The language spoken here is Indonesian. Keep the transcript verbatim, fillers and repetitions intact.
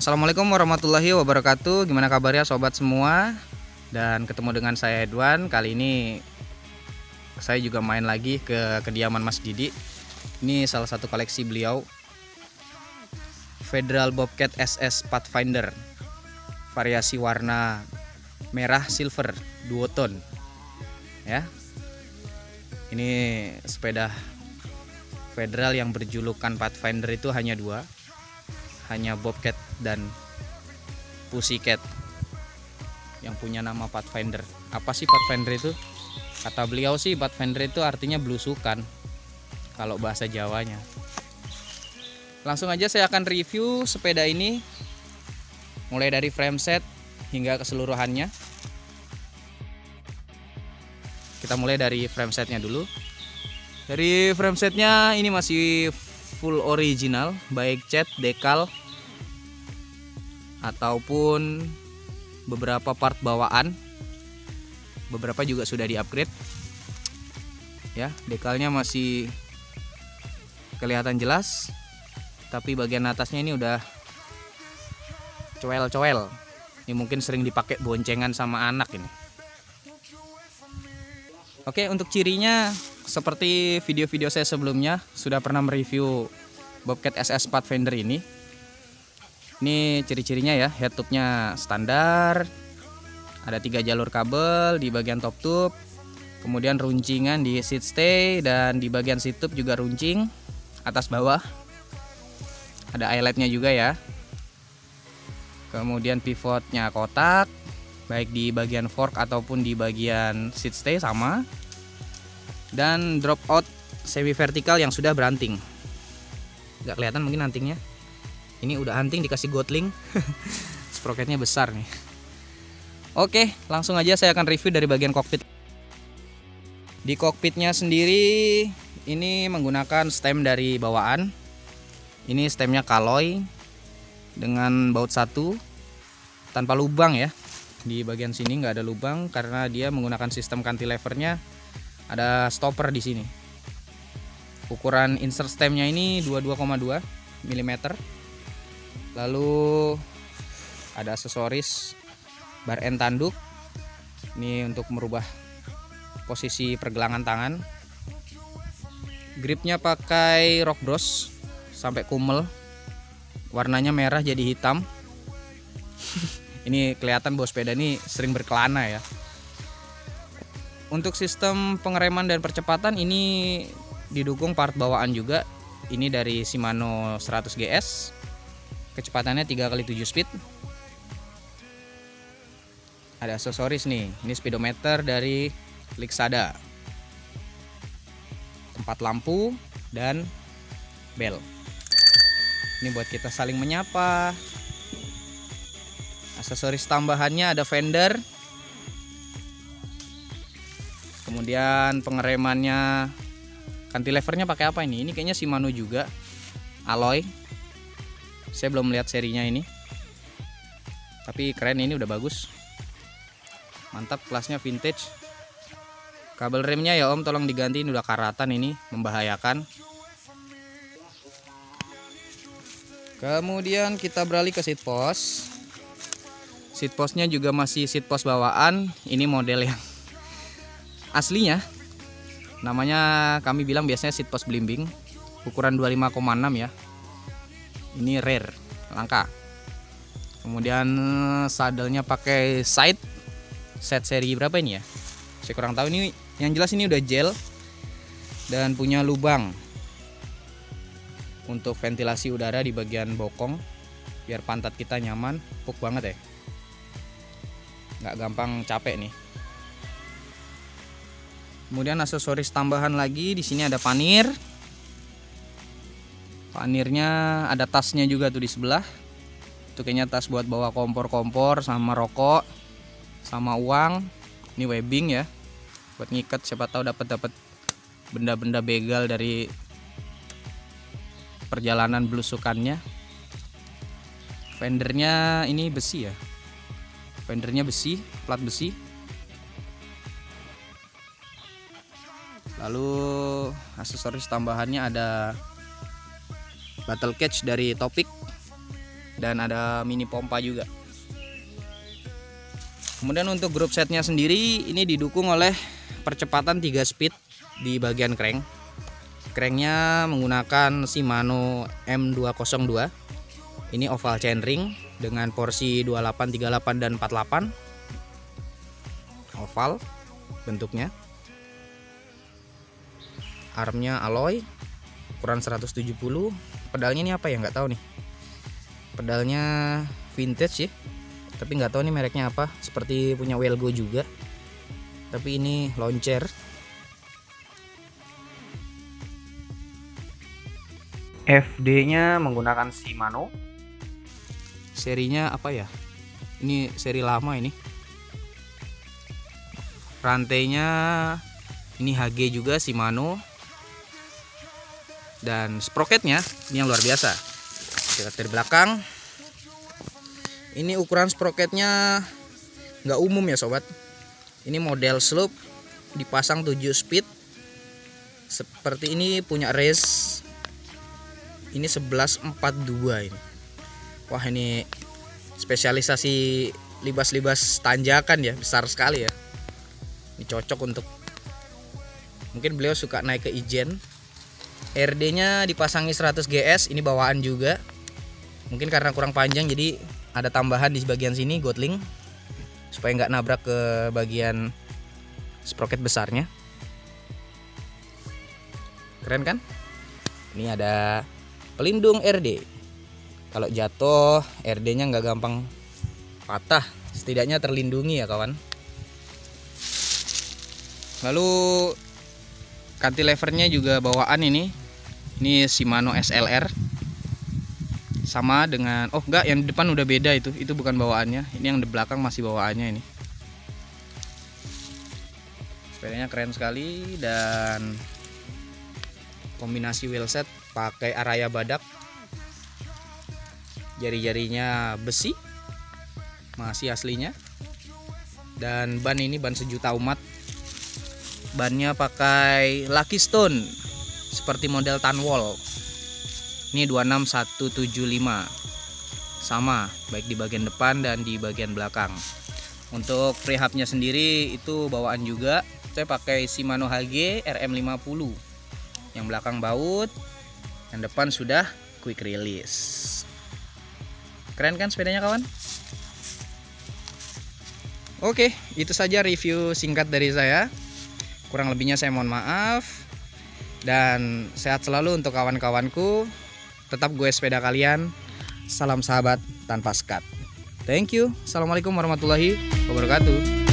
Assalamualaikum warahmatullahi wabarakatuh. Gimana kabarnya sobat semua? Dan ketemu dengan saya Edwan. Kali ini saya juga main lagi ke kediaman Mas Didi. Ini salah satu koleksi beliau, Federal Bobcat S S Pathfinder, variasi warna merah silver duotone ya. Ini sepeda Federal yang berjulukan Pathfinder itu hanya dua, hanya Bobcat dan Pussycat yang punya nama Pathfinder. Apa sih Pathfinder itu? Kata beliau sih Pathfinder itu artinya belusukan kalau bahasa Jawanya. Langsung aja saya akan review sepeda ini mulai dari frame set hingga keseluruhannya. Kita mulai dari frame setnya dulu. Dari frame setnya ini masih full original, baik cat, dekal ataupun beberapa part bawaan. Beberapa juga sudah di-upgrade. Ya, dekalnya masih kelihatan jelas, tapi bagian atasnya ini udah coel-coel. Ini mungkin sering dipakai boncengan sama anak ini. Oke, untuk cirinya seperti video-video saya sebelumnya sudah pernah mereview Bobcat S S Pathfinder ini. Ini ciri-cirinya ya, head tube-nya standar, ada tiga jalur kabel di bagian top tube, kemudian runcingan di seat stay, dan di bagian seat tube juga runcing atas bawah. Ada eyelet-nya juga ya. Kemudian pivotnya kotak, baik di bagian fork ataupun di bagian seat stay sama. Dan drop out semi vertikal yang sudah beranting. Nggak kelihatan mungkin antingnya. Ini udah anting dikasih gotling. Sprocketnya besar nih. Oke, langsung aja saya akan review dari bagian kokpit. Di kokpitnya sendiri ini menggunakan stem dari bawaan. Ini stemnya Kaloy dengan baut satu tanpa lubang ya. Di bagian sini nggak ada lubang karena dia menggunakan sistem cantilevernya, ada stopper di sini. Ukuran insert stemnya ini dua puluh dua koma dua milimeter. Lalu ada aksesoris bar end tanduk. Ini untuk merubah posisi pergelangan tangan. Gripnya pakai rock brush sampai kumel. Warnanya merah jadi hitam. Ini kelihatan bahwa sepeda ini sering berkelana ya. Untuk sistem pengereman dan percepatan ini didukung part bawaan juga. Ini dari Shimano seratus G S. Kecepatannya tiga kali tujuh speed. Ada aksesoris nih. Ini speedometer dari Lixada. Tempat lampu dan bel. Ini buat kita saling menyapa. Aksesoris tambahannya ada fender. Kemudian pengeremannya, cantilevernya pakai apa ini? Ini kayaknya Shimano juga, alloy. Saya belum lihat serinya ini, tapi keren, ini udah bagus, mantap, kelasnya vintage. Kabel remnya ya om tolong diganti, ini udah karatan, ini membahayakan. Kemudian kita beralih ke seat post. Seat postnya juga masih seat post bawaan. Ini model yang aslinya, namanya kami bilang biasanya seat post belimbing, ukuran dua puluh lima koma enam ya. Ini rare, langka. Kemudian sadelnya pakai side set seri berapa ini ya? Saya kurang tahu, ini yang jelas ini udah gel dan punya lubang untuk ventilasi udara di bagian bokong biar pantat kita nyaman. Empuk banget ya, nggak gampang capek nih. Kemudian aksesoris tambahan lagi, di sini ada panir. Panirnya ada tasnya juga tuh di sebelah. Itu kayaknya tas buat bawa kompor-kompor sama rokok sama uang. Ini webbing ya, buat ngikat, siapa tahu dapat dapat benda-benda begal dari perjalanan belusukannya. Fendernya ini besi ya. Fendernya besi, plat besi. Lalu aksesoris tambahannya ada battle cage dari Topic. dan ada mini pompa juga. Kemudian untuk grup setnya sendiri ini didukung oleh percepatan tiga speed di bagian crank. Cranknya menggunakan Shimano M dua nol dua. Ini oval chainring dengan porsi dua puluh delapan, tiga puluh delapan dan empat puluh delapan. Oval bentuknya. Armnya alloy ukuran seratus tujuh puluh. Pedalnya ini apa ya, nggak tahu nih. Pedalnya vintage ya, tapi nggak tahu nih mereknya apa. Seperti punya Welgo juga, tapi ini launcher. F D-nya menggunakan Shimano. Serinya apa ya? Ini seri lama ini. Rantainya ini H G juga Shimano. Dan sprocketnya ini yang luar biasa. Kita dari belakang. Ini ukuran sprocketnya nggak umum ya sobat. Ini model slope, dipasang tujuh speed. Seperti ini punya race. Ini sebelas empat puluh dua ini. Wah, ini spesialisasi libas-libas tanjakan ya, besar sekali ya. Ini cocok untuk, mungkin beliau suka naik ke Ijen. R D-nya dipasangi seratus G S, ini bawaan juga. Mungkin karena kurang panjang jadi ada tambahan di bagian sini Gotling supaya nggak nabrak ke bagian sprocket besarnya. Keren kan? Ini ada pelindung R D. Kalau jatuh R D-nya nggak gampang patah, setidaknya terlindungi ya kawan. Lalu cantilevernya juga bawaan ini. Ini Shimano S L R. Sama dengan, oh enggak, yang di depan udah beda itu. Itu bukan bawaannya. Ini yang di belakang masih bawaannya ini. Sepedanya keren sekali dan kombinasi wheelset pakai Araya badak. Jari-jarinya besi, masih aslinya. Dan ban ini ban sejuta umat. Bannya pakai Lucky Stone seperti model Tanwol. Ini dua enam satu tujuh lima. Sama baik di bagian depan dan di bagian belakang. Untuk prehubnya sendiri itu bawaan juga. Saya pakai Shimano H G R M lima puluh. Yang belakang baut, yang depan sudah quick release. Keren kan sepedanya kawan? Oke, itu saja review singkat dari saya. Kurang lebihnya saya mohon maaf. Dan sehat selalu untuk kawan-kawanku. Tetap gue sepeda kalian. Salam sahabat tanpa sekat. Thank you. Assalamualaikum warahmatullahi wabarakatuh.